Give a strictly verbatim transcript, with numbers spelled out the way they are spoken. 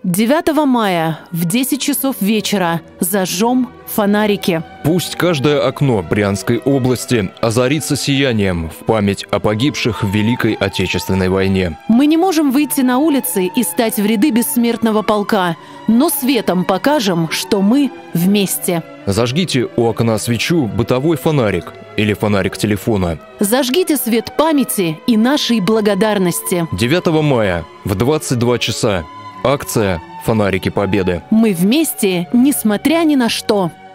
девятого мая в десять часов вечера зажжем фонарики. Пусть каждое окно Брянской области озарится сиянием в память о погибших в Великой Отечественной войне. Мы не можем выйти на улицы и стать в ряды бессмертного полка, но светом покажем, что мы вместе. Зажгите у окна свечу, бытовой фонарик или фонарик телефона. Зажгите свет памяти и нашей благодарности. девятого мая в двадцать два часа. Акция «Фонарики Победы». Мы вместе, несмотря ни на что.